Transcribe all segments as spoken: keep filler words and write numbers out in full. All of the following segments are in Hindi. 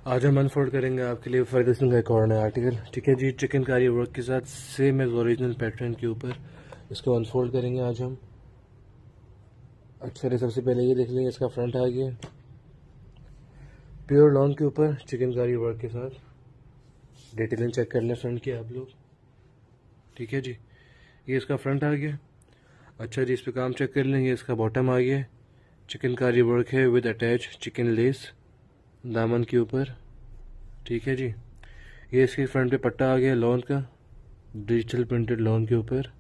आज हम अनफोल्ड करेंगे आपके लिए फर्गसन का एक और नया आर्टिकल। ठीक है जी, चिकन कारी वर्क के साथ सेम एज ओरिजिनल पैटर्न के ऊपर इसको अनफोल्ड करेंगे आज हम। अच्छा, सबसे पहले ये देख लेंगे, इसका फ्रंट आ गया प्योर लॉन के ऊपर चिकन कारी वर्क के साथ। डिटेलिंग चेक कर लें फ्रंट की आप लोग। ठीक है जी, ये इसका फ्रंट आ गया। अच्छा जी, इस पर काम चेक कर लें, ये इसका बॉटम आ गया। चिकन कारी वर्क है विद अटैच चिकन लेस दामन के ऊपर। ठीक है जी, ये इसके फ्रंट पे पट्टा आ गया लॉन का, डिजिटल प्रिंटेड लॉन के ऊपर।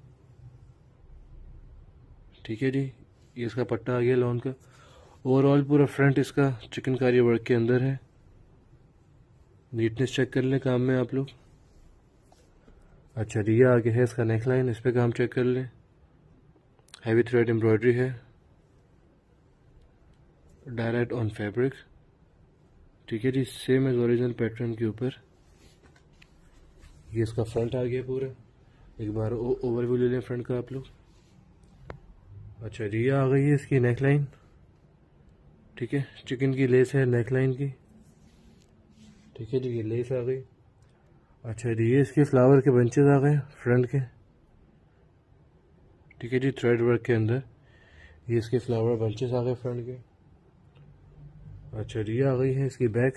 ठीक है जी, ये इसका पट्टा आ गया लॉन का। ओवरऑल पूरा फ्रंट इसका चिकन कारी वर्क के अंदर है। नीटनेस चेक कर लें काम में आप लोग। अच्छा जी, ये आगे है इसका नेक लाइन, इस पर काम चेक कर लें। हैवी थ्रेड एम्ब्रॉयडरी है, डायरेक्ट ऑन फैब्रिक। ठीक है जी, सेम एज ओरिजिनल पैटर्न के ऊपर। ये इसका फ्रंट आ गया पूरा। एक बार ओवरव्यू ले लें फ्रंट का आप लोग। अच्छा जी, ये आ गई है इसकी नेक लाइन। ठीक है, चिकन की लेस है नेक लाइन की। ठीक है जी, ये लेस आ गई। अच्छा जी, ये इसके फ्लावर के बंचेस आ गए फ्रंट के। ठीक है जी, थ्रेड वर्क के अंदर ये इसके फ्लावर बंचेस आ गए फ्रंट के। अच्छा जी, ये आ गई है इसकी बैक।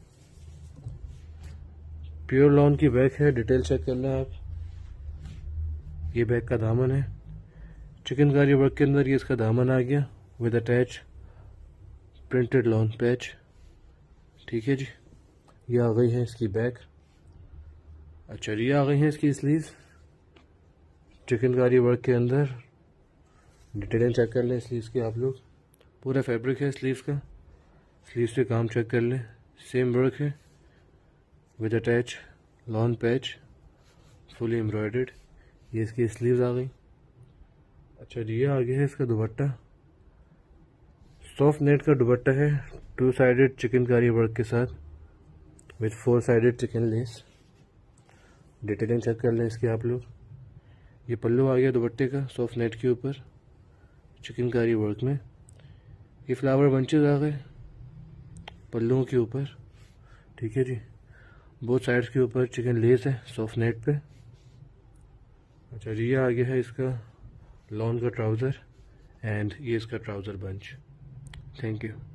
प्योर लॉन की बैक है, डिटेल चेक करना है आप। ये बैक का दामन है चिकन कारी वर्क के अंदर। ये इसका दामन आ गया with attach printed lawn patch. ठीक है जी, ये आ गई है इसकी बैक। अच्छा जी, ये आ गई है इसकी स्लीव्स चिकन कारी वर्क के अंदर। डिटेलिंग चेक कर लें स्लीव्स की आप लोग। पूरा फैब्रिक है स्लीव्स का। स्लीव्स पे काम चेक कर लें, सेम वर्क है with attach lawn patch fully embroidered. ये इसकी स्लीव्स आ गई। अच्छा जी, ये आगे है इसका दुपट्टा। सॉफ्ट नेट का दुपट्टा है, two sided chikankari work के साथ with four sided chikan lace. Detailing check कर लें इसकी आप लोग। ये पल्लू आ गया दुपट्टे का सॉफ्ट नेट के ऊपर चिकन कारी वर्क में। ये फ्लावर बंचेस आ गए पल्लुओं के ऊपर। ठीक है जी, बोथ साइड्स के ऊपर चिकन लेस है सॉफ्ट नेट पे। अच्छा जी, ये आ गया है इसका लॉन का ट्राउज़र एंड ये इसका ट्राउज़र बंच। Thank you.